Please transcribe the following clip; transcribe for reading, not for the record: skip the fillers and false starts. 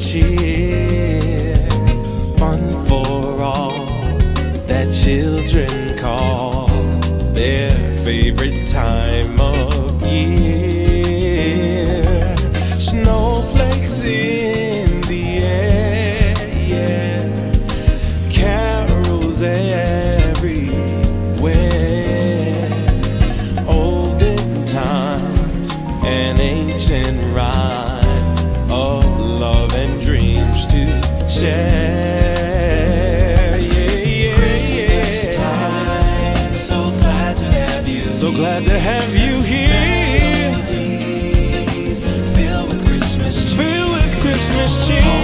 cheer, fun for all that children call their favorite time of year. Snowflakes in the air, yeah, carols everywhere, olden times and ancient rhyme of love and dreams to share. Yeah, Christmas time, so glad to have you. So glad to have you here. Melodies filled with Christmas cheer.